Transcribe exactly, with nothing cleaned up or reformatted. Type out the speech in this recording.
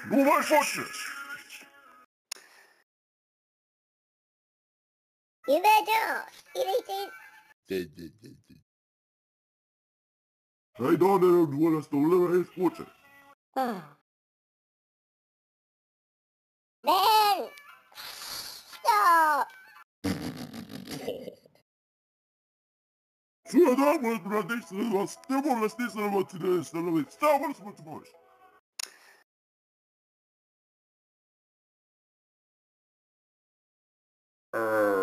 Nu mai face! Iubește-o! Iubește! Hai, doamne, ăla stăulă, hai, scoce! Ben! Stop! Să da, mă, brădești, să vă stă, mă, lăsți să vă ține, să vă stă, mă, să vă ține, mă.